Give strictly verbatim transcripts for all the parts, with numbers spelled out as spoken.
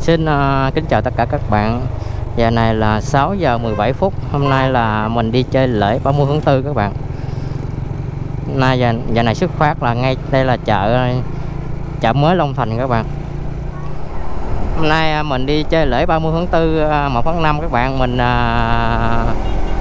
Xin uh, kính chào tất cả các bạn. Giờ này là sáu giờ mười bảy phút. Hôm nay là mình đi chơi lễ ba mươi tháng tư các bạn. Hôm nay giờ, giờ này xuất phát là ngay đây là chợ chợ mới Long Thành các bạn. Hôm nay mình đi chơi lễ ba mươi tháng tư một tháng năm các bạn. Mình uh,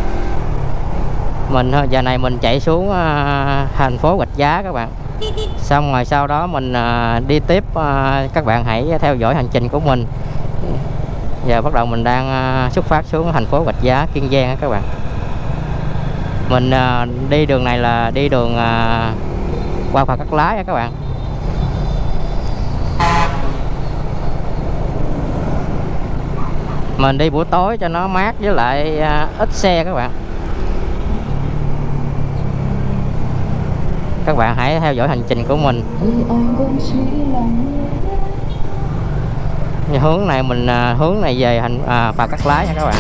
mình giờ này mình chạy xuống uh, thành phố Rạch Giá các bạn. Xong rồi sau đó mình uh, đi tiếp, uh, các bạn hãy theo dõi hành trình của mình. Giờ bắt đầu mình đang uh, xuất phát xuống thành phố Rạch Giá, Kiên Giang các bạn. Mình uh, đi đường này là đi đường uh, qua phà Cắt Lái các bạn. Mình đi buổi tối cho nó mát với lại uh, ít xe các bạn. Các bạn hãy theo dõi hành trình của mình. Hướng này mình uh, hướng này về hành uh, phà Cắt Lái nha các bạn.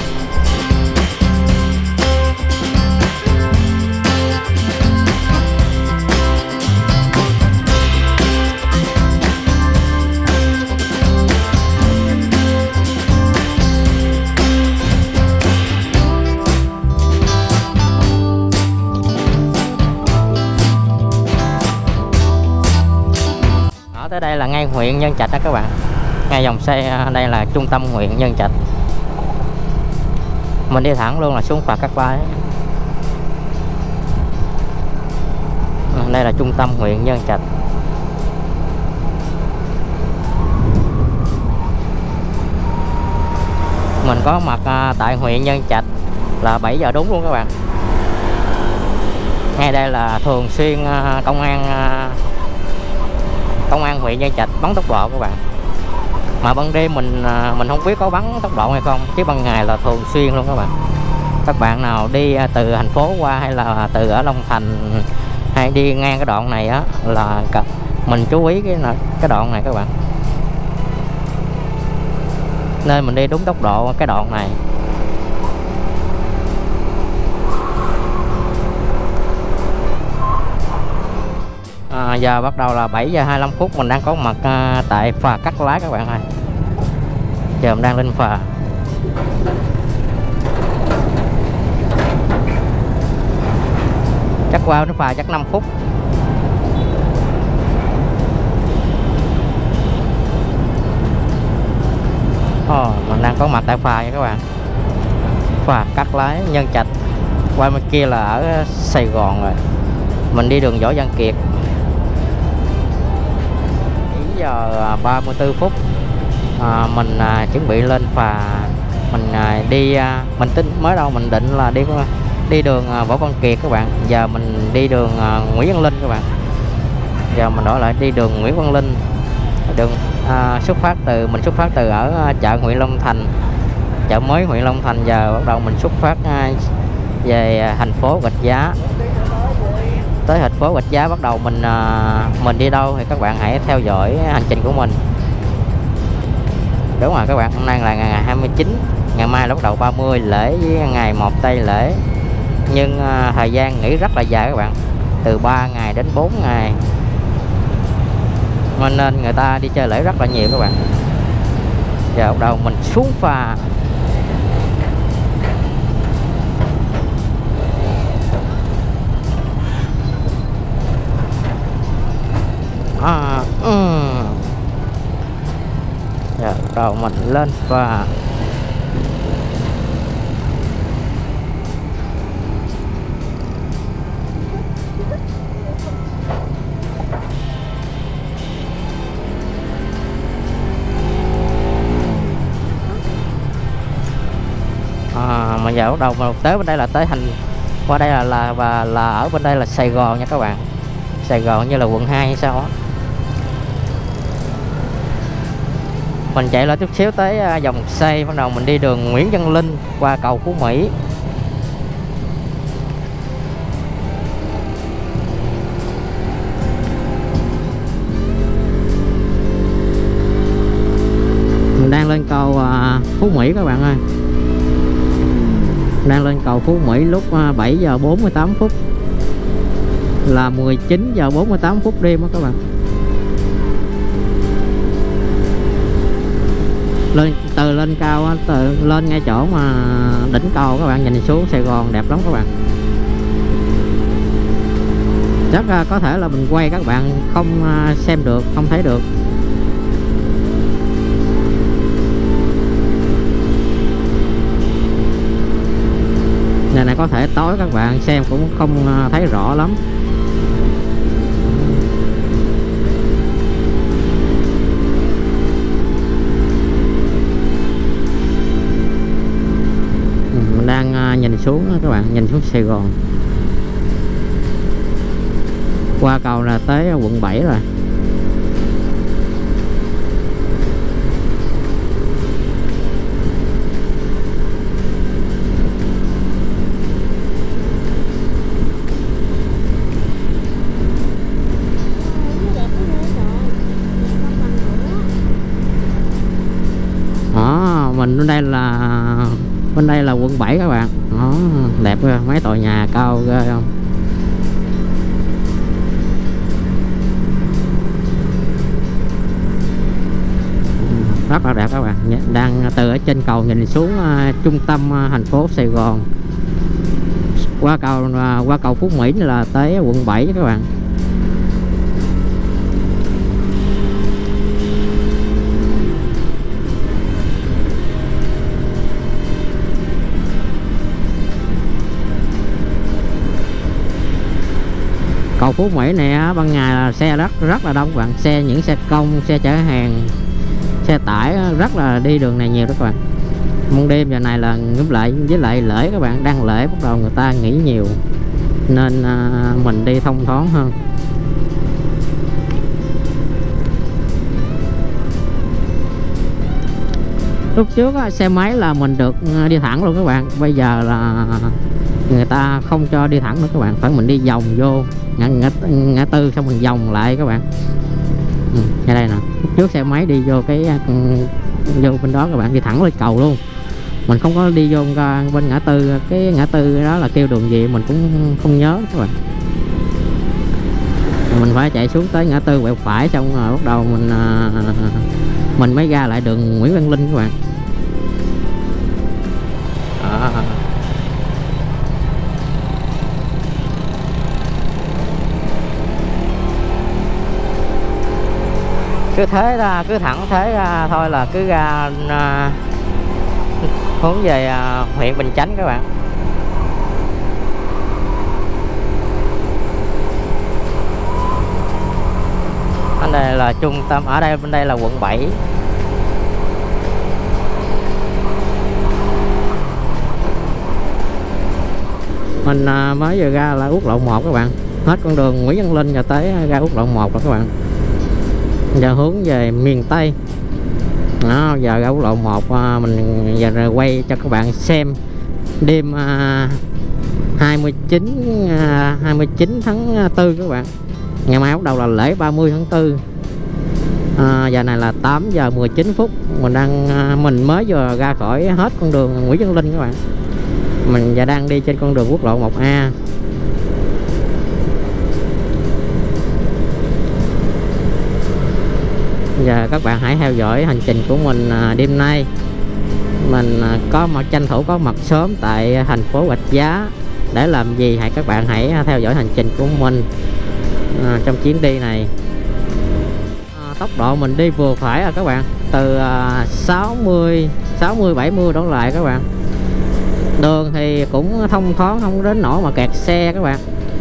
Tới đây là ngay huyện Nhân Trạch đó các bạn. Ngay dòng xe đây là trung tâm huyện Nhân Trạch. Mình đi thẳng luôn là xuống phà Cắt Lái. Đây là trung tâm huyện Nhân Trạch. Mình có mặt tại huyện Nhân Trạch là bảy giờ đúng luôn các bạn. Ngay đây là thường xuyên công an công an huyện Nhân Trạch bắn tốc độ các bạn. Mà ban đêm mình mình không biết có bắn tốc độ hay không, chứ ban ngày là thường xuyên luôn các bạn. Các bạn nào đi từ thành phố qua hay là từ ở Long Thành hay đi ngang cái đoạn này á là mình chú ý cái cái đoạn này các bạn. Nên mình đi đúng tốc độ cái đoạn này. À, giờ bắt đầu là bảy giờ hai mươi lăm phút. Mình đang có mặt à, tại phà Cắt Lái các bạn ơi. Giờ mình đang lên phà. Chắc qua đến phà chắc năm phút. Ồ, mình đang có mặt tại phà nha các bạn. Phà Cắt Lái Nhân Trạch. Qua bên kia là ở Sài Gòn rồi. Mình đi đường Võ Văn Kiệt. Giờ ba mươi tư phút à, mình à, chuẩn bị lên phà. Mình à, đi à, mình tính mới đâu mình định là đi đi đường à, Võ Văn Kiệt các bạn. Giờ mình đi đường à, Nguyễn Văn Linh các bạn. Giờ mình đổi lại đi đường Nguyễn Văn Linh. Đường à, xuất phát từ mình xuất phát từ ở chợ huyện Long Thành, chợ mới huyện Long Thành. Giờ bắt đầu mình xuất phát à, về thành phố Rạch Giá. Tới thành phố Rạch Giá bắt đầu mình mình đi đâu thì các bạn hãy theo dõi hành trình của mình. Đúng rồi các bạn, hôm nay là ngày hai mươi chín, ngày mai là bắt đầu ba mươi lễ với ngày một tây lễ. Nhưng uh, thời gian nghỉ rất là dài các bạn, từ ba ngày đến bốn ngày. Nên người ta đi chơi lễ rất là nhiều các bạn. Giờ bắt đầu mình xuống phà. À, um. Giờ đầu mình lên phà. À, mà giờ bắt đầu mà tới bên đây là tới thành qua đây là là và là ở bên đây là Sài Gòn nha các bạn. Sài Gòn như là quận hai hay sao á. Mình chạy lại chút xíu tới dòng xây, bắt đầu mình đi đường Nguyễn Văn Linh qua cầu Phú Mỹ. Mình đang lên cầu uh, Phú Mỹ các bạn ơi. Đang lên cầu Phú Mỹ lúc uh, bảy giờ bốn mươi tám phút. Là mười chín giờ bốn mươi tám phút đêm đó các bạn. Lên từ lên cao á, từ lên ngay chỗ mà đỉnh cầu các bạn nhìn xuống Sài Gòn đẹp lắm các bạn. Chắc uh, có thể là mình quay các bạn không uh, xem được, không thấy được. Này này có thể tối các bạn xem cũng không uh, thấy rõ lắm. Mình đang uh, nhìn xuống các bạn, nhìn xuống Sài Gòn. Qua cầu là tới quận bảy rồi. Đó, mình bên đây là bên đây là quận bảy các bạn. Đó, đẹp ghê, mấy tòa nhà cao ghê không. Rất là đẹp các bạn. Đang từ ở trên cầu nhìn xuống uh, trung tâm uh, thành phố Sài Gòn. Qua cầu uh, qua cầu Phú Mỹ là tới quận bảy các bạn. Cầu Phú Mỹ này ban ngày là xe rất rất là đông các bạn, xe những xe công, xe chở hàng, xe tải rất là đi đường này nhiều đó các bạn. Ban đêm giờ này là ngắm lại với lại lễ các bạn, đang lễ bắt đầu người ta nghỉ nhiều nên à, mình đi thông thoáng hơn. Lúc trước á, xe máy là mình được đi thẳng luôn các bạn, bây giờ là người ta không cho đi thẳng nữa các bạn, phải mình đi vòng vô ngã, ngã, ngã tư xong mình vòng lại các bạn. Ừ, ngay đây nè, lúc trước xe máy đi vô cái vô bên đó các bạn, đi thẳng lên cầu luôn, mình không có đi vô bên ngã tư. Cái ngã tư đó là kêu đường gì mình cũng không nhớ các bạn. Mình phải chạy xuống tới ngã tư quẹo phải xong rồi bắt đầu mình mình mới ra lại đường Nguyễn Văn Linh các bạn. À. Cứ thế ra, cứ thẳng thế ra thôi là cứ ra uh, hướng về uh, huyện Bình Chánh các bạn. Ở đây là trung tâm, ở đây bên đây là quận bảy. Mình uh, mới vừa ra là quốc lộ một các bạn, hết con đường Nguyễn Văn Linh rồi tới ra quốc lộ một rồi các bạn. Giờ hướng về miền Tây. Đó, giờ ra quốc lộ một mình giờ quay cho các bạn xem đêm hai mươi chín tháng tư các bạn. Ngày mai bắt đầu là lễ ba mươi tháng tư. À, giờ này là tám giờ mười chín phút. Mình đang mình mới vừa ra khỏi hết con đường Nguyễn Văn Linh các bạn. Mình giờ đang đi trên con đường quốc lộ một A. Giờ các bạn hãy theo dõi hành trình của mình đêm nay. Mình có mặt tranh thủ có mặt sớm tại thành phố Rạch Giá để làm gì? Hãy các bạn hãy theo dõi hành trình của mình à, trong chuyến đi này. À, tốc độ mình đi vừa phải à các bạn, từ à, sáu mươi bảy mươi đổ lại các bạn. Đường thì cũng thông thoáng, không đến nỗi mà kẹt xe các bạn.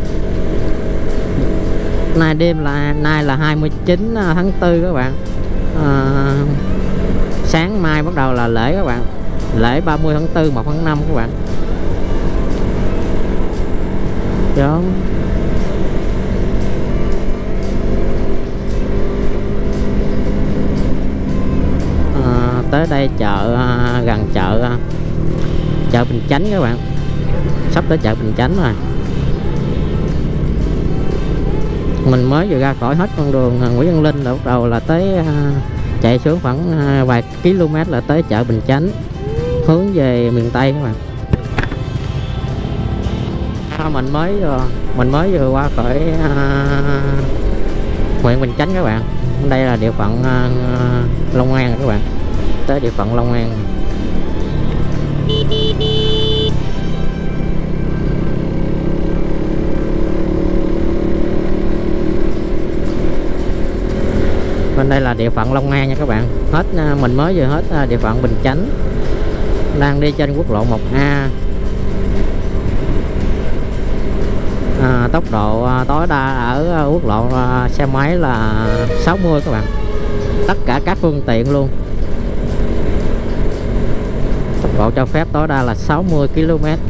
Nay đêm là nay là hai mươi chín tháng tư các bạn. À, sáng mai bắt đầu là lễ các bạn, lễ ba mươi tháng tư, một tháng năm các bạn. Đó. À, tới đây chợ gần chợ chợ Bình Chánh các bạn, sắp tới chợ Bình Chánh rồi. Mình mới vừa ra khỏi hết con đường Nguyễn Văn Linh là bắt đầu là tới uh, chạy xuống khoảng uh, vài km là tới chợ Bình Chánh, hướng về miền Tây các bạn. À, mình mới vừa mình mới vừa qua khỏi uh, huyện Bình Chánh các bạn. Đây là địa phận uh, Long An các bạn. tới địa phận Long An. Bên đây là địa phận Long An nha các bạn. Hết mình mới vừa hết địa phận Bình Chánh, đang đi trên quốc lộ một A. À, tốc độ tối đa ở quốc lộ xe máy là sáu mươi các bạn, tất cả các phương tiện luôn. Tốc độ cho phép tối đa là sáu mươi ki lô mét.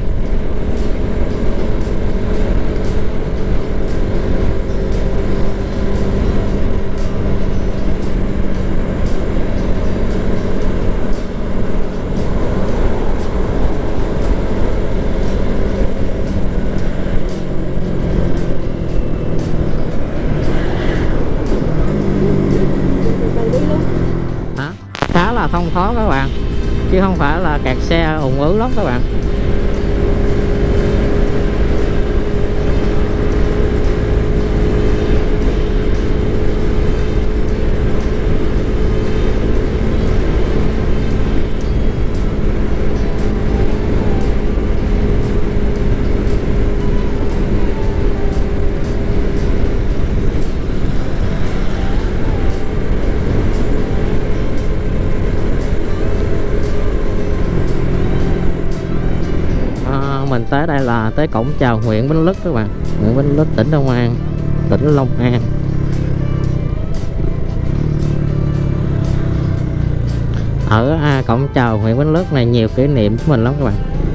Khá là thông thoáng các bạn, chứ không phải là kẹt xe ùn ứ lắm các bạn. Mình tới đây là tới cổng chào huyện Bến Lức các bạn, huyện Bến Lức, tỉnh Long An, tỉnh Long An. Ở à, cổng chào huyện Bến Lức này nhiều kỷ niệm của mình lắm các bạn.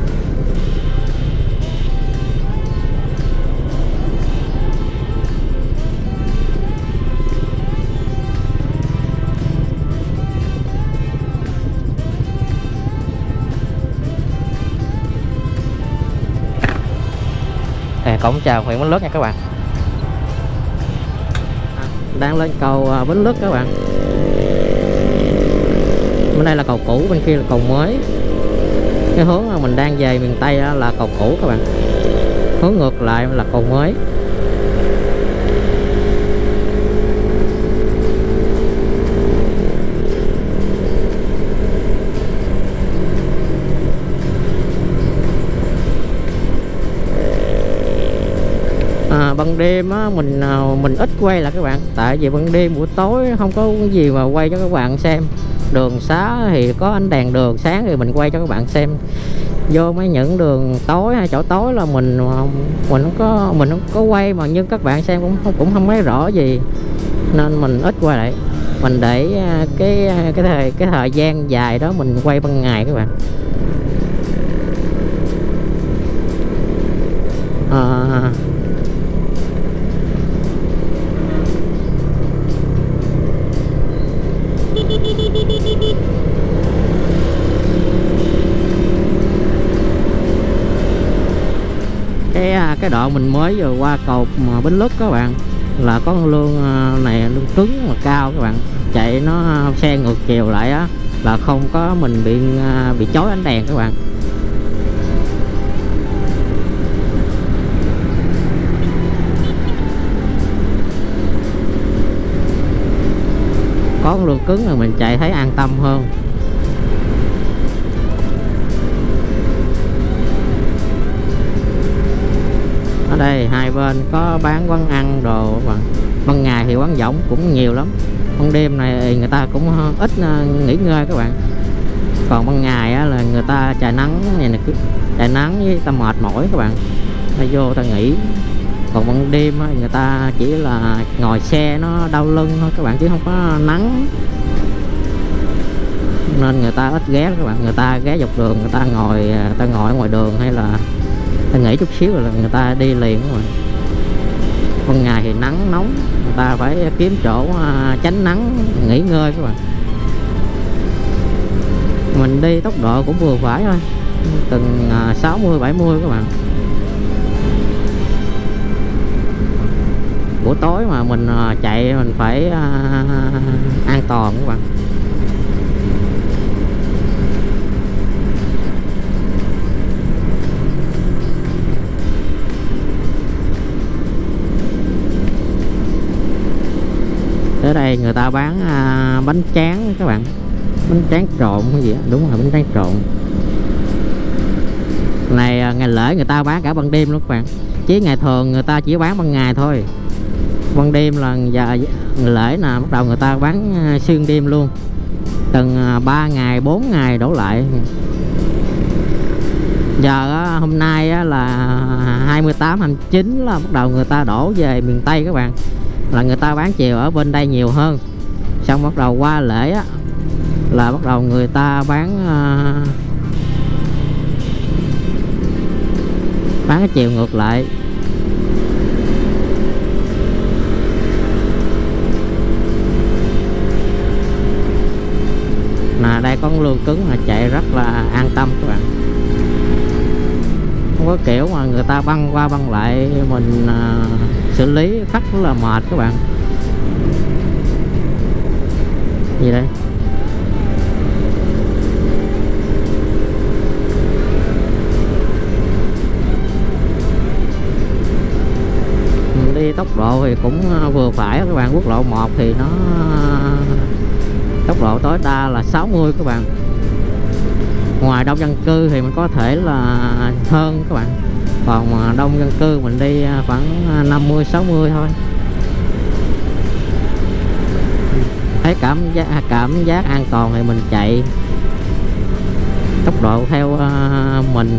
Cổng chào huyện Bến Lức nha các bạn. Đang lên cầu Bến Lức các bạn. Bên đây là cầu cũ, bên kia là cầu mới. Cái hướng mà mình đang về miền Tây là cầu cũ các bạn, hướng ngược lại là cầu mới. À, ban đêm á, mình mình ít quay lại các bạn, tại vì ban đêm buổi tối không có gì mà quay cho các bạn xem. Đường xá thì có ánh đèn đường sáng thì mình quay cho các bạn xem. Vô mấy những đường tối hay chỗ tối là mình mình không có mình không có quay, mà nhưng các bạn xem cũng không cũng không thấy rõ gì, nên mình ít quay lại. Mình để cái cái thời cái thời gian dài đó mình quay ban ngày các bạn. À, cái cái đoạn mình mới vừa qua cầu mà Bến Lức các bạn, là có lương này, lương cứng mà cao các bạn, chạy nó xe ngược chiều lại á, là không có mình bị bị chói ánh đèn các bạn. Có lương cứng là mình chạy thấy an tâm hơn. Ở đây hai bên có bán quán ăn đồ mà. Ban ngày thì quán võng cũng nhiều lắm, ban đêm này người ta cũng ít nghỉ ngơi các bạn. Còn ban ngày á, là người ta trời nắng này nè, trời nắng với ta mệt mỏi các bạn, ta vô ta nghỉ. Còn ban đêm á, người ta chỉ là ngồi xe nó đau lưng thôi các bạn, chứ không có nắng, nên người ta ít ghé các bạn. Người ta ghé dọc đường, người ta ngồi người ta ngồi ở ngoài đường, hay là ta nghỉ chút xíu rồi là người ta đi liền các bạn. Ban ngày thì nắng nóng, người ta phải kiếm chỗ tránh nắng nghỉ ngơi các bạn. Mình đi tốc độ cũng vừa phải thôi, từng sáu mươi bảy mươi các bạn. Buổi tối mà mình chạy mình phải an toàn các bạn. Ở đây người ta bán à, bánh tráng các bạn, bánh tráng trộn cái gì đó. Đúng rồi, bánh tráng trộn này ngày lễ người ta bán cả ban đêm luôn các bạn, chứ ngày thường người ta chỉ bán ban ngày thôi. Ban đêm là giờ ngày lễ nè, bắt đầu người ta bán xuyên đêm luôn, từng ba ngày bốn ngày đổ lại. Giờ hôm nay là hai mươi tám hai mươi chín là bắt đầu người ta đổ về miền Tây các bạn, là người ta bán chiều ở bên đây nhiều hơn. Xong bắt đầu qua lễ á, là bắt đầu người ta bán uh, bán cái chiều ngược lại. Nè đây có con lương cứng là chạy rất là an tâm các bạn, không có kiểu mà người ta băng qua băng lại mình uh, xử lý khách rất là mệt các bạn. Gì đây? Đi tốc độ thì cũng vừa phải các bạn. Quốc lộ một thì nó tốc độ tối đa là sáu mươi các bạn. Ngoài đông dân cư thì mình có thể là hơn các bạn, còn mà đông dân cư mình đi khoảng năm mươi sáu mươi thôi. Thấy cảm giác cảm giác an toàn thì mình chạy tốc độ theo uh, mình.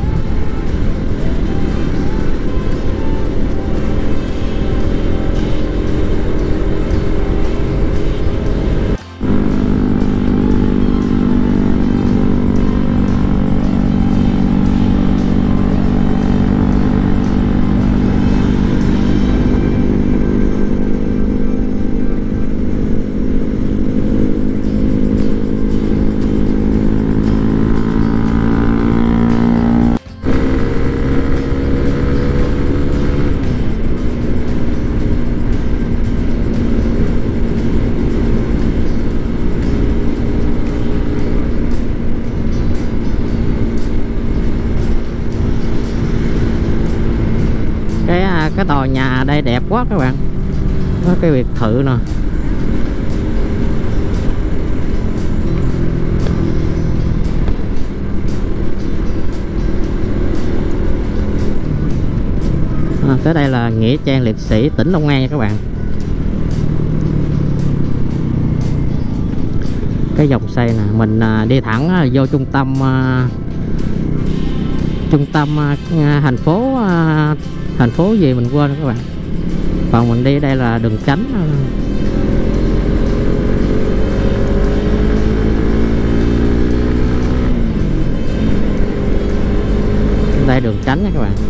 Cái tòa nhà đây đẹp quá các bạn, có cái biệt thự nè. À, tới đây là nghĩa trang liệt sĩ tỉnh Long An nha các bạn. Cái dòng xây nè, mình đi thẳng vô trung tâm trung tâm thành phố thành phố gì mình quên các bạn. Còn mình đi đây là đường Chánh. Đây đường Chánh nha các bạn.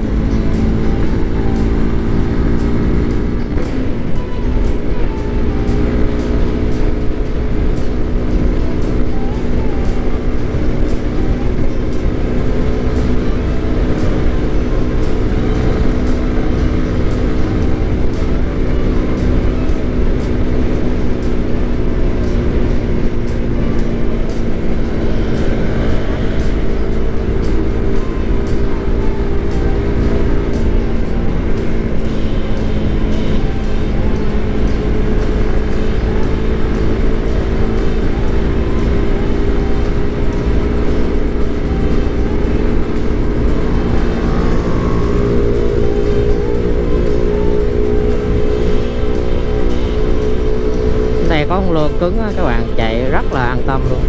Có con lương cứng á, các bạn chạy rất là an tâm luôn.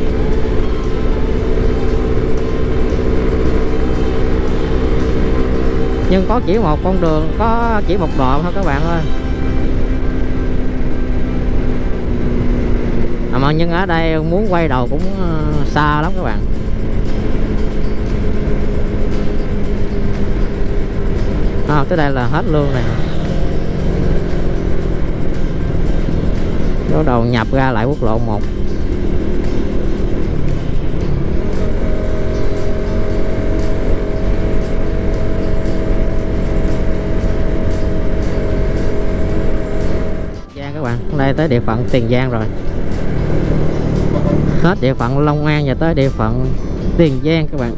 Nhưng có chỉ một con đường, có chỉ một đoạn thôi các bạn ơi. À, mà nhưng ở đây muốn quay đầu cũng xa lắm các bạn. À, tới đây là hết luôn này. Bắt đầu nhập ra lại quốc lộ một. Giang các bạn, đây tới địa phận Tiền Giang rồi. Hết địa phận Long An và tới địa phận Tiền Giang các bạn.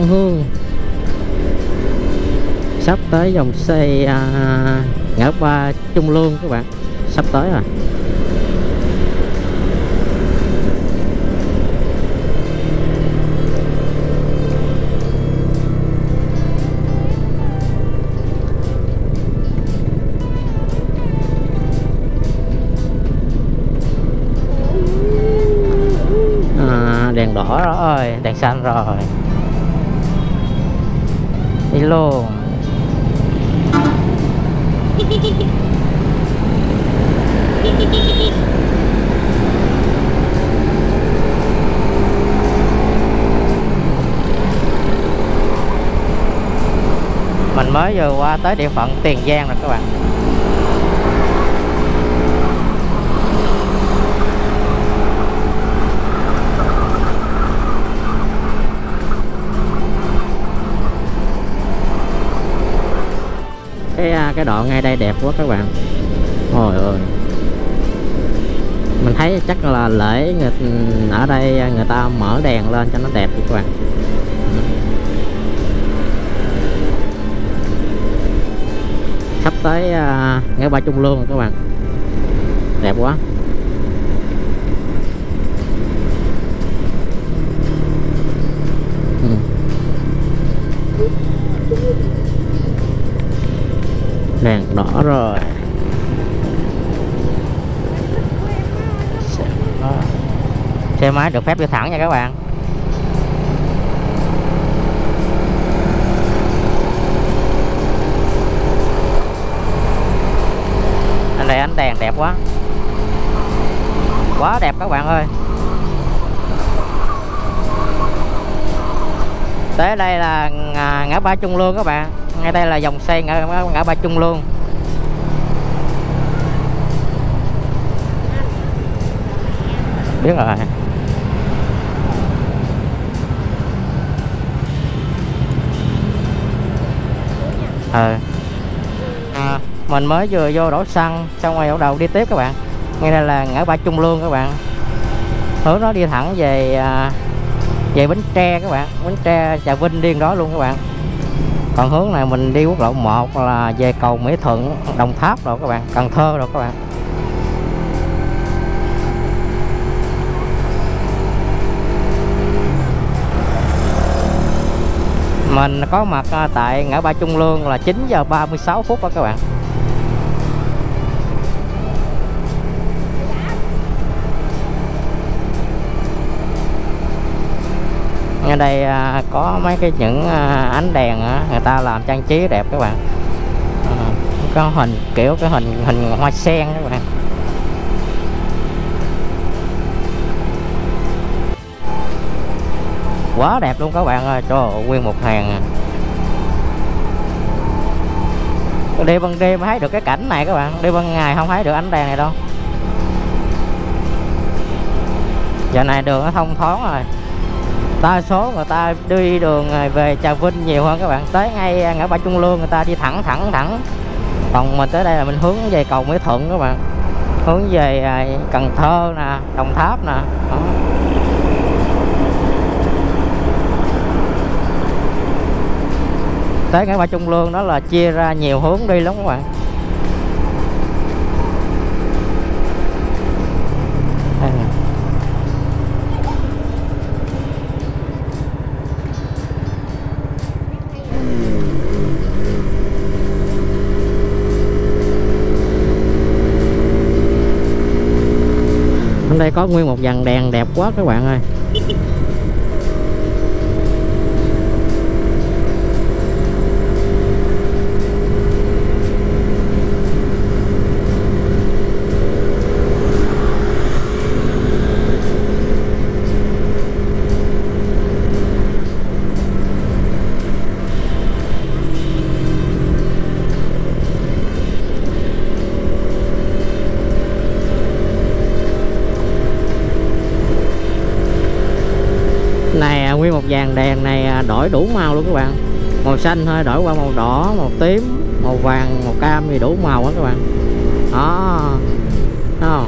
Tân Hương. Sắp tới dòng xe à, ngã ba Trung Lương các bạn, sắp tới rồi. À, đèn đỏ rồi, đèn xanh rồi, đi luôn. Mình mới vừa qua tới địa phận Tiền Giang rồi các bạn. Cái cái đoạn ngay đây đẹp quá các bạn. Ôi ơi, mình thấy chắc là lễ người, ở đây người ta mở đèn lên cho nó đẹp các bạn. Sắp tới uh, ngã ba Trung Lương rồi các bạn, đẹp quá. Ừ. Đèn đỏ rồi. Xe máy được phép đi thẳng nha các bạn. Anh đây ánh đèn đẹp quá, quá đẹp các bạn ơi. Tới đây là ngã ba Trung Lương các bạn. Ngay đây là dòng xe ngã, ngã ba Trung Lương. Biết rồi. Ừ. À, mình mới vừa vô đổ xăng xong rồi đổ đầu đi tiếp các bạn. Ngay đây là ngã ba Trung Lương các bạn. Hướng nó đi thẳng về về Bến Tre các bạn, Bến Tre Trà Vinh điên đó luôn các bạn. Còn hướng này mình đi quốc lộ một là về cầu Mỹ Thuận, Đồng Tháp rồi các bạn, Cần Thơ rồi các bạn. Mình có mặt tại ngã ba Trung Lương là chín giờ ba mươi sáu phút đó các bạn. Ở đây có mấy cái những ánh đèn người ta làm trang trí đẹp các bạn. Có hình kiểu cái hình hình hoa sen các bạn. Quá đẹp luôn các bạn ơi, trời ơi, nguyên một hàng. Đi ban đêm thấy được cái cảnh này các bạn, đi ban ngày không thấy được ánh đèn này đâu. Giờ này đường nó thông thoáng rồi, đa số người ta đi đường về Trà Vinh nhiều hơn các bạn. Tới ngay ngã ba Trung Lương người ta đi thẳng thẳng thẳng. Còn mình tới đây là mình hướng về cầu Mỹ Thuận các bạn, hướng về Cần Thơ nè, Đồng Tháp nè. Đó. Tới ngã ba Trung Lương đó là chia ra nhiều hướng đi lắm các bạn. Đây nè. Ở đây có nguyên một dàn đèn đẹp quá các bạn ơi. Này nguyên một dàn đèn này đổi đủ màu luôn các bạn. Màu xanh thôi đổi qua màu đỏ, màu tím, màu vàng, màu cam thì đủ màu đó các bạn. Đó. Đó.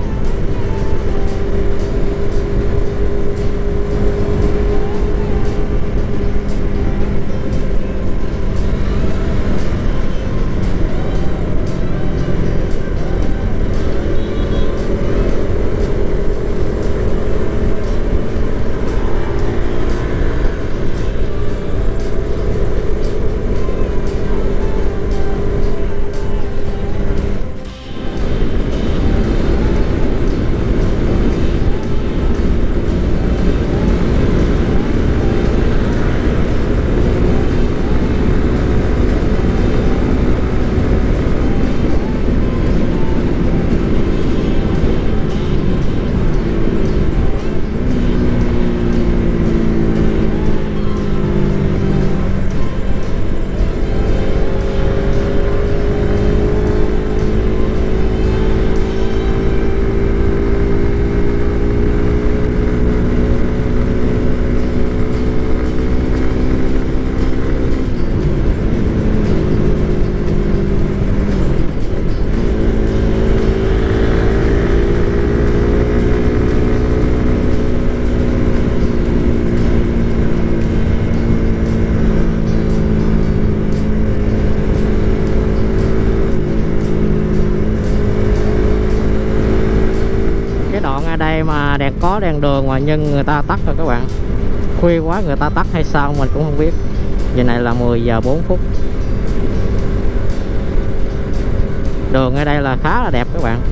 mà đèn có đèn đường mà nhưng người ta tắt rồi các bạn. Khuya quá người ta tắt hay sao mình cũng không biết. Giờ này là mười giờ bốn phút. Đường ở đây là khá là đẹp các bạn.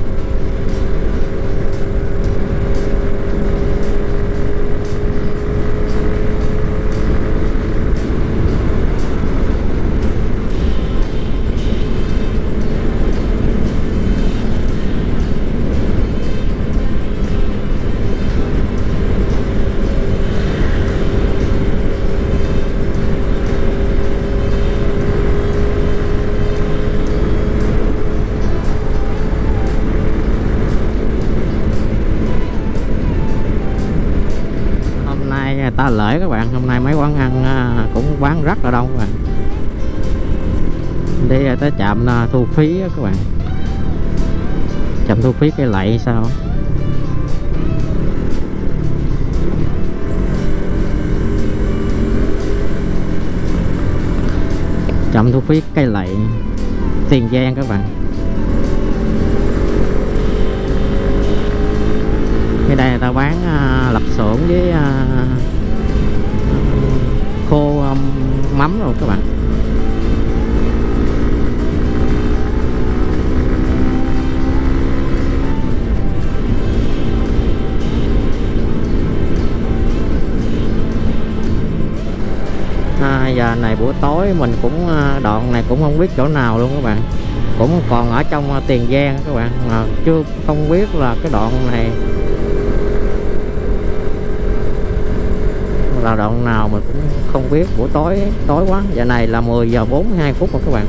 Ta lễ các bạn, hôm nay mấy quán ăn cũng bán rất là đông các bạn. Đi tới trạm thu phí các bạn, trạm thu phí Cây Lậy sao. Trạm thu phí Cây Lậy, Tiền Giang các bạn. Cái đây người ta bán uh, lạp xưởng với uh, khô um, mắm rồi các bạn. À, giờ này buổi tối mình cũng đoạn này cũng không biết chỗ nào luôn các bạn, cũng còn ở trong Tiền Giang các bạn, mà chưa không biết là cái đoạn này là đoạn nào mình cũng không biết. Buổi tối tối quá. Giờ này là mười giờ bốn mươi hai phút rồi các bạn.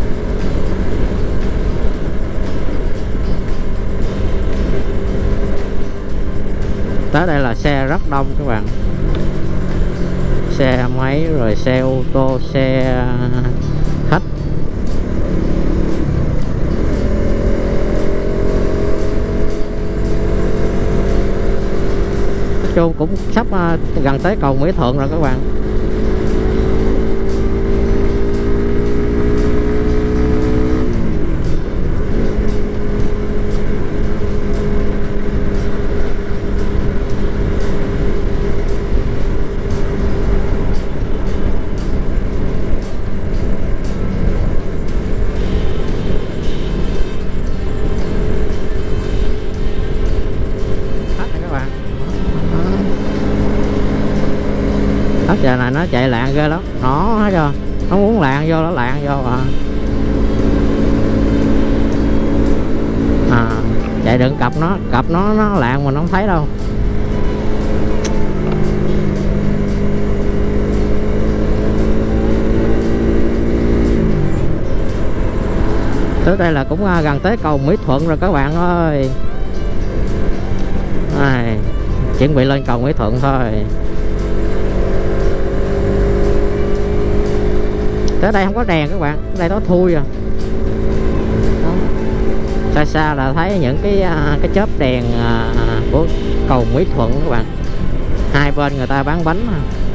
Tới đây là xe rất đông các bạn, xe máy rồi xe ô tô, xe khách. Chung cũng sắp gần tới cầu Mỹ Thuận rồi các bạn. Giờ này nó chạy lạng ghê lắm, nó hết cho nó muốn lạng vô nó lạng vô à. À chạy đừng cặp nó cặp nó nó lạng mình không thấy đâu. Tới đây là cũng gần tới cầu Mỹ Thuận rồi các bạn ơi. À, chuẩn bị lên cầu Mỹ Thuận thôi. Tới đây không có đèn các bạn, đây nó thui à. Đó. Xa xa là thấy những cái cái chớp đèn của cầu Mỹ Thuận các bạn. Hai bên người ta bán bánh,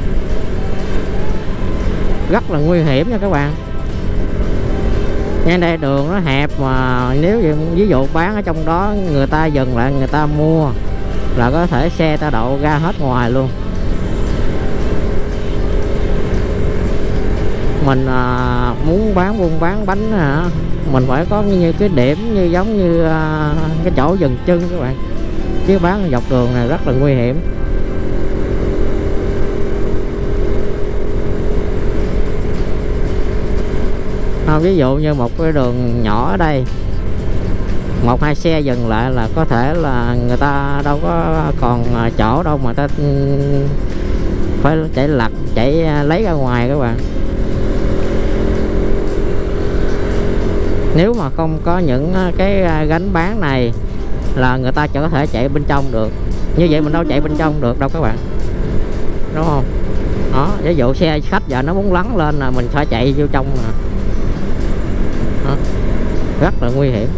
rất là nguy hiểm nha các bạn. Ngay đây đường nó hẹp mà nếu như ví dụ bán ở trong đó người ta dừng lại người ta mua là có thể xe ta đậu ra hết ngoài luôn. Mình à, muốn bán buôn bán bánh hả, mình phải có như cái điểm như giống như à, cái chỗ dừng chân các bạn, chứ bán dọc đường này rất là nguy hiểm. À, ví dụ như một cái đường nhỏ ở đây, một hai xe dừng lại là có thể là người ta đâu có còn chỗ đâu mà ta phải chạy lật chạy lấy ra ngoài các bạn. Nếu mà không có những cái gánh bán này là người ta chỉ có thể chạy bên trong được. Như vậy mình đâu chạy bên trong được đâu các bạn, đúng không? Đó, ví dụ xe khách giờ nó muốn lấn lên là mình phải chạy vô trong nè. Đó, rất là nguy hiểm.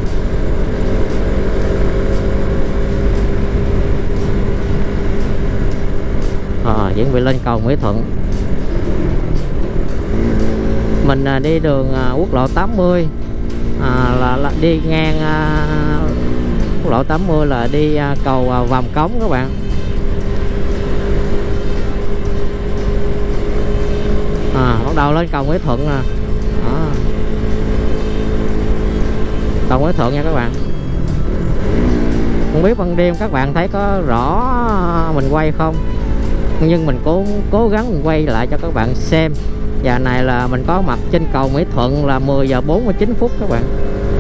À, chuẩn bị lên cầu Mỹ Thuận. Mình đi đường quốc lộ tám mươi, à, là, là đi ngang à, Quốc lộ tám mươi là đi à, cầu à, Vàm Cống các bạn. À, bắt đầu lên cầu Mỹ Thuận nè. Đó. Cầu Mỹ Thuận nha các bạn. Không biết ban đêm các bạn thấy có rõ mình quay không, nhưng mình cũng cố gắng mình quay lại cho các bạn xem. Giờ này là mình có mặt trên cầu Mỹ Thuận là mười giờ bốn mươi chín phút các bạn.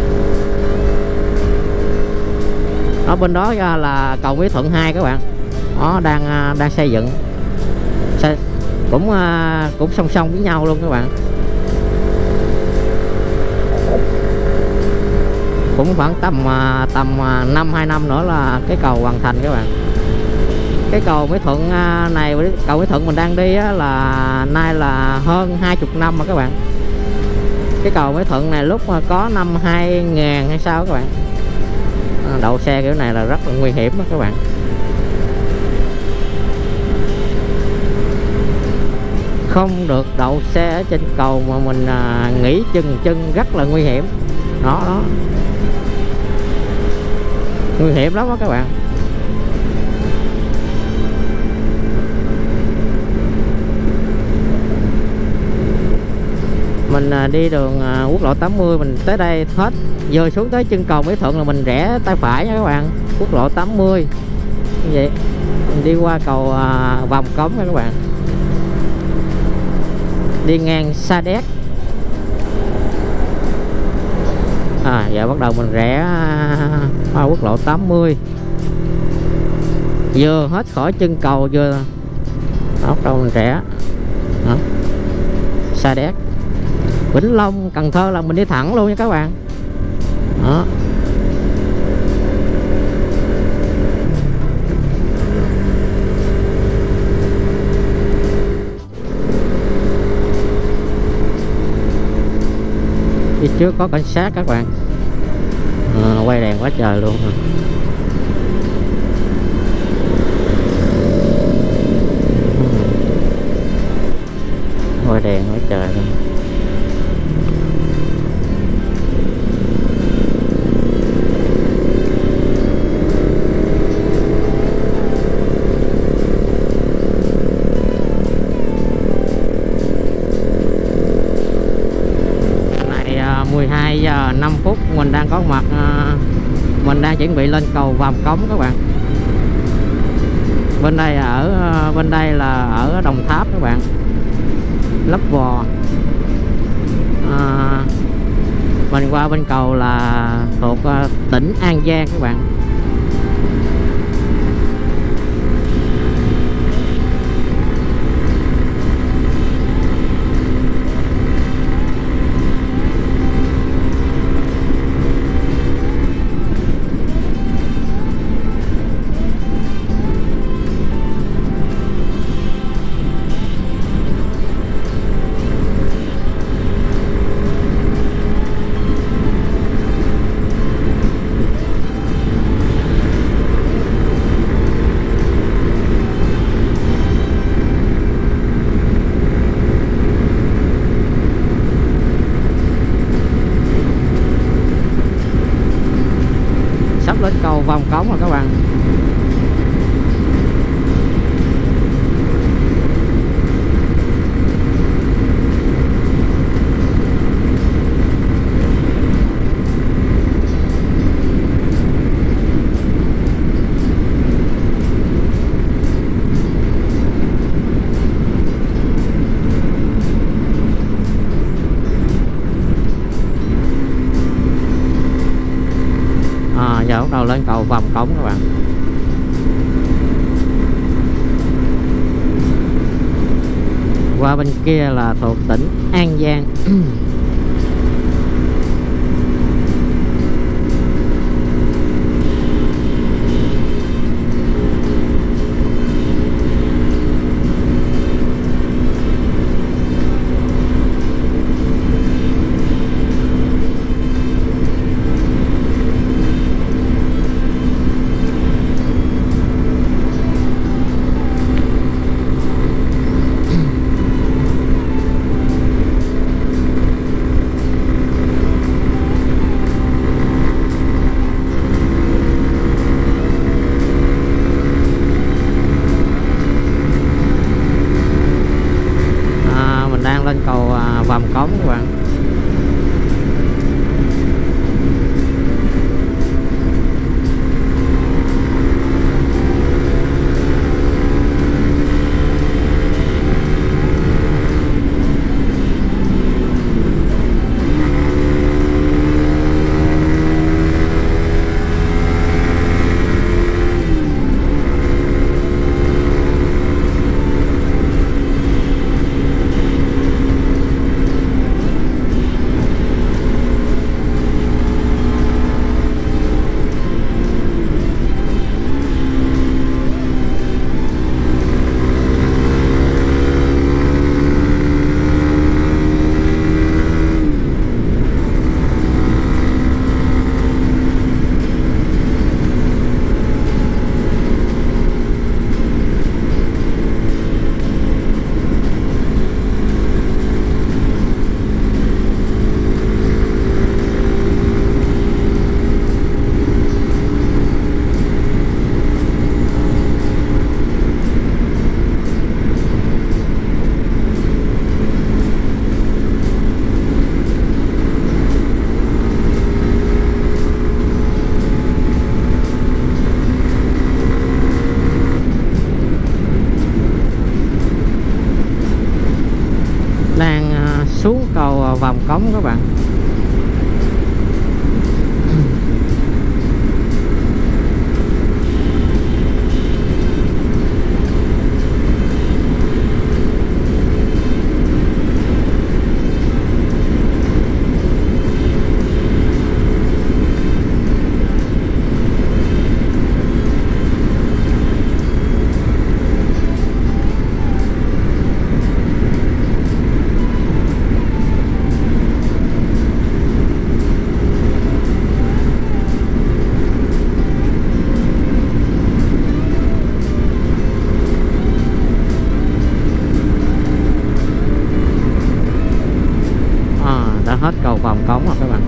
Ở bên đó là cầu Mỹ Thuận hai các bạn. Đó, đang đang xây dựng, cũng cũng song song với nhau luôn các bạn. Cũng khoảng tầm tầm năm hai năm nữa là cái cầu hoàn thành các bạn. Cái cầu Mỹ Thuận này, cầu Mỹ Thuận mình đang đi là nay là hơn hai mươi năm mà các bạn. Cái cầu Mỹ Thuận này lúc mà có năm hai nghìn hay sao các bạn. Đậu xe kiểu này là rất là nguy hiểm đó các bạn. Không được đậu xe ở trên cầu mà mình à, nghỉ chừng chân rất là nguy hiểm. Đó đó, nguy hiểm lắm đó các bạn. Mình à, đi đường à, quốc lộ tám mươi, mình tới đây hết, vừa xuống tới chân cầu Mỹ Thuận là mình rẽ tay phải nha các bạn. Quốc lộ tám mươi như vậy, mình đi qua cầu à, Vàm Cống nha các bạn, đi ngang Sa Đéc. À giờ bắt đầu mình rẽ qua quốc lộ tám mươi, vừa hết khỏi chân cầu vừa bắt đầu mình rẽ đó. Sa Đéc, Vĩnh Long, Cần Thơ là mình đi thẳng luôn nha các bạn. Đó. Đi trước có cảnh sát các bạn. À, quay đèn quá trời luôn. Quay đèn quá trời luôn. mười hai giờ năm phút mình đang có mặt, mình đang chuẩn bị lên cầu Vàm Cống các bạn. Bên đây ở bên đây là ở Đồng Tháp các bạn, Lấp Vò. À, mình qua bên cầu là thuộc tỉnh An Giang các bạn. Lên cầu Vàm Cống rồi các bạn. Giờ bắt đầu lên cầu Vàm Cống các bạn. Qua bên kia là thuộc tỉnh An Giang. Vàm Cống các bạn. Đang xuống cầu Vàm Cống các bạn. Hết cầu Vàm Cống rồi các bạn.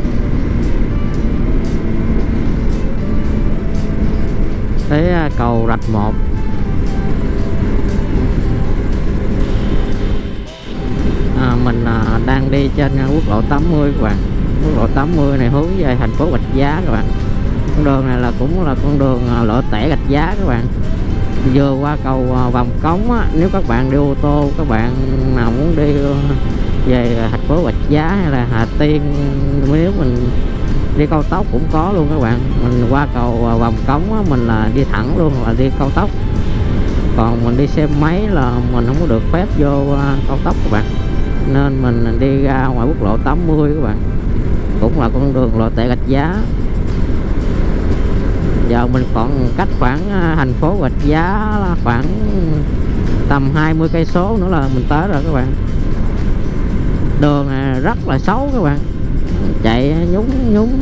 Tới cầu Rạch một. À, mình à, đang đi trên quốc lộ tám mươi các bạn. Quốc lộ tám mươi này hướng về thành phố Rạch Giá các bạn. Con đường này là cũng là con đường lộ tẻ Rạch Giá các bạn. Vừa qua cầu Vàm Cống á, nếu các bạn đi ô tô, các bạn nào muốn đi về thành phố Rạch Giá hay là Hà Tiên, nếu mình đi cao tốc cũng có luôn các bạn. Mình qua cầu Vàm Cống á, mình là đi thẳng luôn là đi cao tốc. Còn mình đi xe máy là mình không có được phép vô cao tốc các bạn, nên mình đi ra ngoài quốc lộ tám mươi các bạn, cũng là con đường lộ tẻ Rạch Giá. Giờ mình còn cách khoảng thành phố Rạch Giá khoảng tầm hai mươi cây số nữa là mình tới rồi các bạn. Đường này rất là xấu các bạn, chạy nhúng nhúng.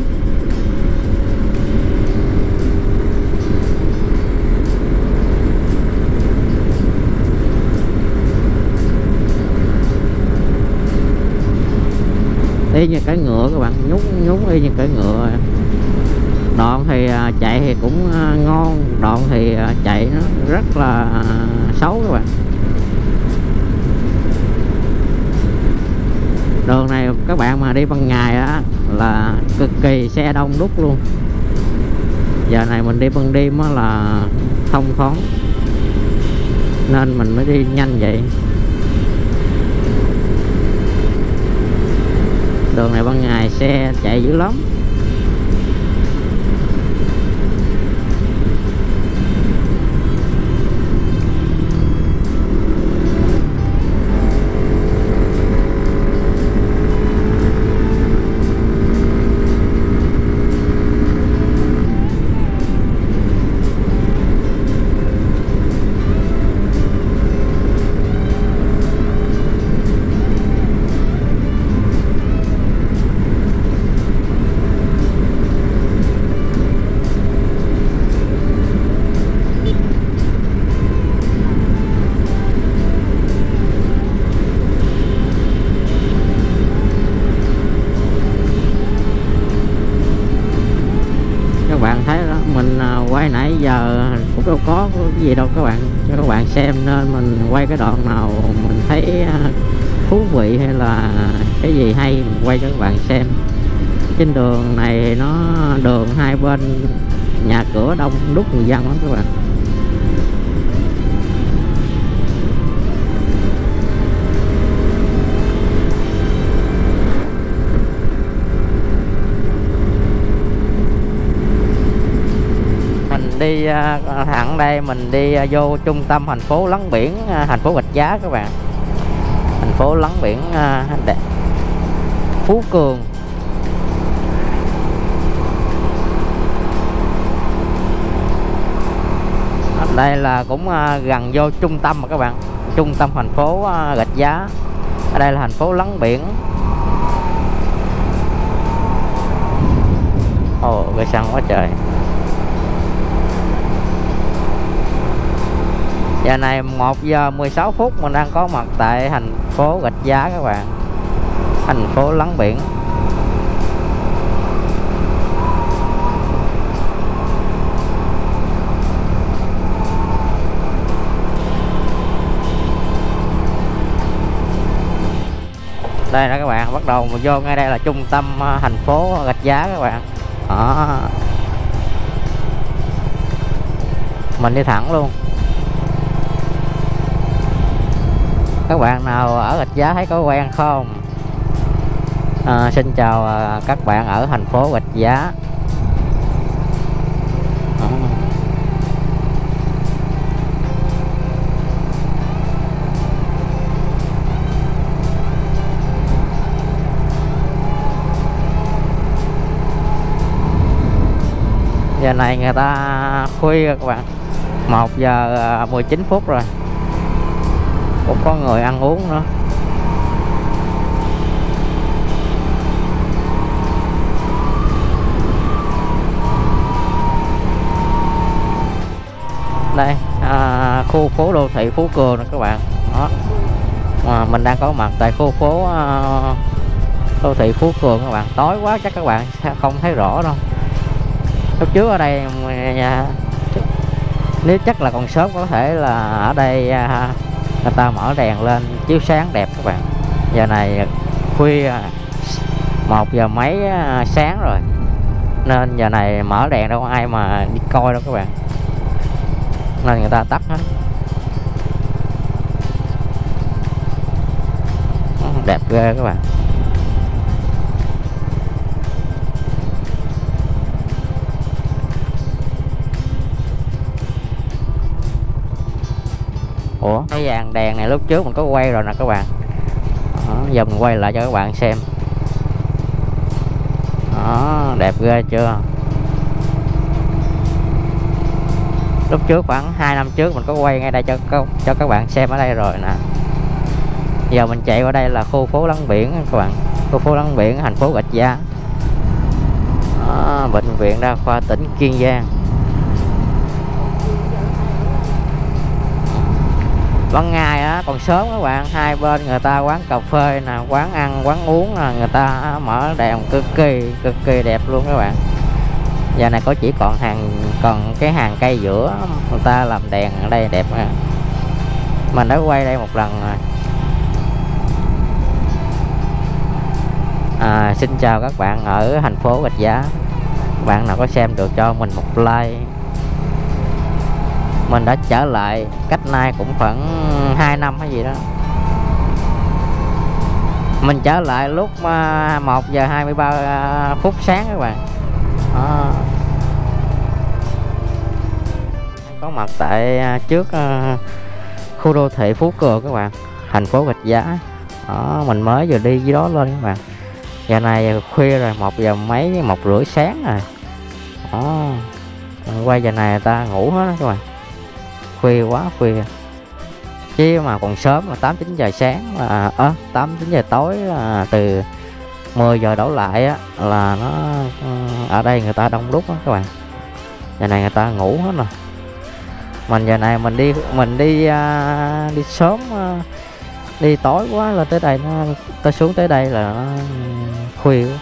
Y như cái ngựa các bạn, nhúng nhúng y như cái ngựa. Đoạn thì chạy thì cũng ngon, đoạn thì chạy nó rất là xấu các bạn. Đường này các bạn mà đi ban ngày á là cực kỳ xe đông đúc luôn. Giờ này mình đi ban đêm á là thông thoáng, nên mình mới đi nhanh vậy. Đường này ban ngày xe chạy dữ lắm. Quay nãy giờ cũng đâu có cái gì đâu các bạn, cho các bạn xem, nên mình quay cái đoạn nào mình thấy thú vị hay là cái gì hay mình quay cho các bạn xem. Trên đường này nó đường hai bên nhà cửa đông đúc người dân lắm các bạn. Mình đi thẳng đây, mình đi vô trung tâm thành phố lấn biển, thành phố Rạch Giá các bạn. Thành phố lấn biển Phú Cường. Đây là cũng gần vô trung tâm mà các bạn, trung tâm thành phố Rạch Giá. Ở đây là thành phố lấn biển. Ồ, cây xăng quá trời. Giờ này một giờ mười sáu phút mình đang có mặt tại thành phố Rạch Giá các bạn, thành phố lấn biển. Đây là các bạn, bắt đầu mình vô ngay đây là trung tâm thành phố Rạch Giá các bạn. Đó. Mình đi thẳng luôn. Các bạn nào ở Rạch Giá thấy có quen không? À, xin chào các bạn ở thành phố Rạch Giá. Đó. Giờ này người ta khuya các bạn, một giờ mười chín phút rồi, cũng có người ăn uống nữa. Đây à, khu phố đô thị Phú Cường nè các bạn. Đó. À, mình đang có mặt tại khu phố à, đô thị Phú Cường các bạn. Tối quá chắc các bạn sẽ không thấy rõ đâu. Lúc trước ở đây à, nếu chắc là còn sớm, có thể là ở đây à, người ta mở đèn lên chiếu sáng đẹp các bạn. Giờ này khuya một giờ mấy à, sáng rồi, nên giờ này mở đèn đâu có ai mà đi coi đâu các bạn, nên người ta tắt hết. Đẹp ghê các bạn. Ủa, cái dàn đèn này lúc trước mình có quay rồi nè các bạn. Đó, giờ mình quay lại cho các bạn xem. Đó, đẹp ghê chưa? Lúc trước khoảng hai năm trước mình có quay ngay đây cho cho các bạn xem ở đây rồi nè. Giờ mình chạy qua đây là khu phố lấn biển các bạn, khu phố lấn biển thành phố Rạch Giá. Đó, bệnh viện đa khoa tỉnh Kiên Giang. Ban ngày á còn sớm các bạn, hai bên người ta quán cà phê nè, quán ăn quán uống nè, người ta mở đèn cực kỳ cực kỳ đẹp luôn các bạn. Giờ này có chỉ còn hàng còn cái hàng cây giữa, người ta làm đèn ở đây đẹp nè. Mình đã quay đây một lần rồi. À, xin chào các bạn ở thành phố Rạch Giá. Bạn nào có xem được cho mình một like. Mình đã trở lại cách nay cũng khoảng hai năm hay gì đó. Mình trở lại lúc một giờ hai mươi ba phút sáng các bạn. Đó. Có mặt tại trước khu đô thị Phú Cường các bạn, thành phố Rạch Giá. Đó, mình mới vừa đi dưới đó lên các bạn. Giờ này khuya rồi, một giờ mấy, một rưỡi sáng rồi. Đó. Quay giờ này người ta ngủ hết đó các bạn. Khuya quá khuya. Chứ mà còn sớm là tám chín giờ sáng là ớ tám chín giờ tối là từ mười giờ đổ lại á là nó ở đây người ta đông đúc đó các bạn. Giờ này người ta ngủ hết rồi. Mình giờ này mình đi mình đi uh, đi sớm uh, đi tối quá là tới đây nó tới xuống tới đây là nó khuya quá.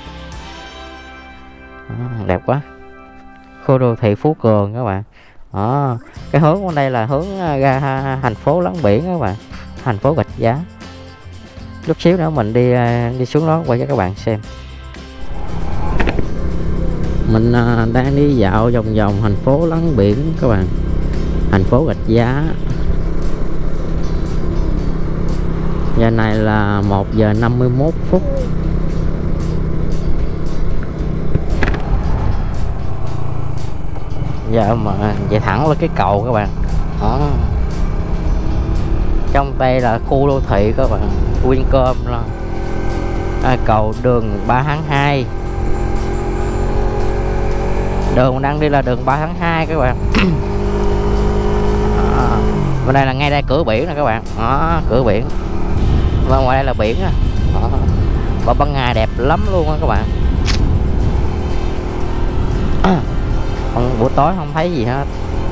Đó, đẹp quá. Khu đô thị Phú Cường các bạn. Đó, cái hướng của đây là hướng ra thành phố lấn biển các bạn, thành phố Rạch Giá. Chút xíu nữa mình đi đi xuống đó quay cho các bạn xem. Mình đang đi dạo vòng vòng thành phố lấn biển các bạn, thành phố Rạch Giá. Giờ này là một giờ năm mươi mốt phút. Giờ mà chạy thẳng lên cái cầu các bạn. Đó. Trong tay là khu đô thị các bạn, Wincom là à, cầu đường ba tháng hai. Đường đang đi là đường ba tháng hai các bạn. À, bên đây là ngay đây cửa biển nè các bạn. Đó, cửa biển. Và ngoài đây là biển nè. Và ban ngày đẹp lắm luôn á các bạn. À, còn buổi tối không thấy gì hết.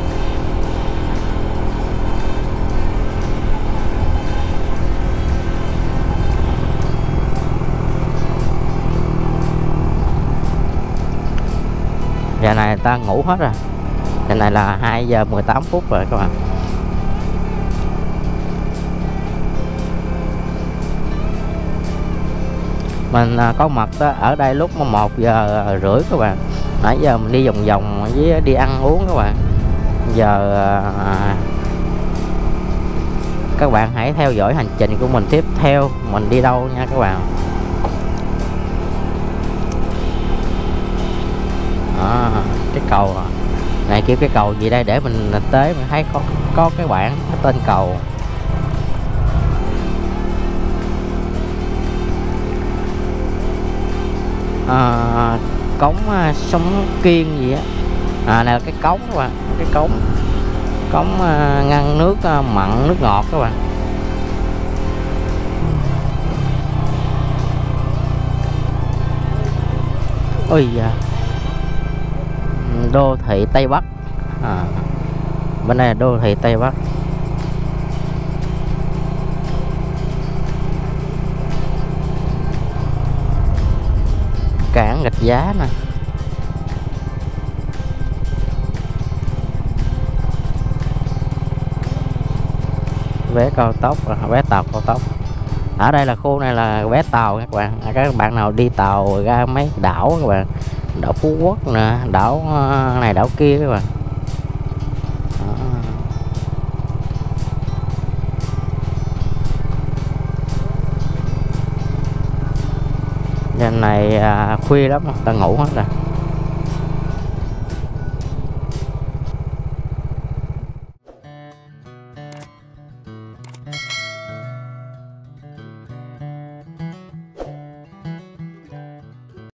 Giờ này ta ngủ hết rồi. Giờ này là hai giờ mười tám phút rồi các bạn. Mình có mặt ở đây lúc một giờ rưỡi các bạn. Nãy giờ mình đi vòng vòng với đi ăn uống các bạn. Giờ các bạn hãy theo dõi hành trình của mình tiếp theo, mình đi đâu nha các bạn. À, cái cầu này kêu cái cầu gì đây để mình tới mình thấy có có cái bảng cái tên cầu. À, cống Sông Kiên gì á. À này là cái cống các bạn, cái cống cống uh, ngăn nước uh, mặn nước ngọt các bạn. Ôi da. Đô thị Tây Bắc. À, bên này là đô thị Tây Bắc. Cảng Rạch Giá nè. Vé cao tốc, vé tàu cao tốc. Ở đây là khu này là vé tàu các bạn. Các bạn nào đi tàu ra mấy đảo các bạn, đảo Phú Quốc nè, đảo này đảo kia các bạn. Giờ này à, khuya lắm, ta ngủ hết rồi.